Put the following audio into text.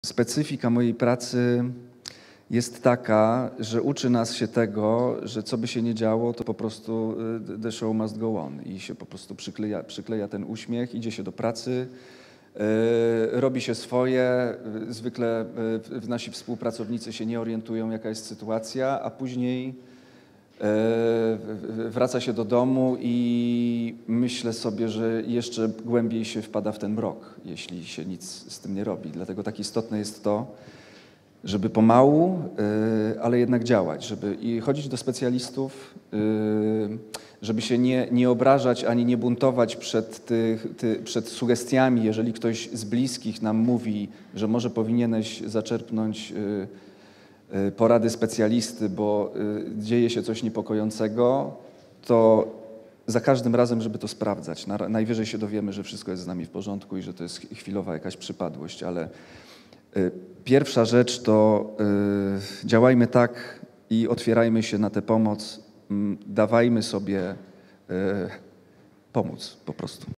Specyfika mojej pracy jest taka, że uczy nas się tego, że co by się nie działo, to po prostu the show must go on i się po prostu przykleja ten uśmiech, idzie się do pracy, robi się swoje. Zwykle nasi współpracownicy się nie orientują, jaka jest sytuacja, a później wraca się do domu i myślę sobie, że jeszcze głębiej się wpada w ten mrok, jeśli się nic z tym nie robi. Dlatego tak istotne jest to, żeby pomału, ale jednak działać, żeby i chodzić do specjalistów, żeby się nie obrażać ani nie buntować przed sugestiami, jeżeli ktoś z bliskich nam mówi, że może powinieneś zaczerpnąć porady specjalisty, bo dzieje się coś niepokojącego, to za każdym razem, żeby to sprawdzać. Najwyżej się dowiemy, że wszystko jest z nami w porządku i że to jest chwilowa jakaś przypadłość, ale pierwsza rzecz to działajmy tak i otwierajmy się na tę pomoc, dawajmy sobie pomóc po prostu.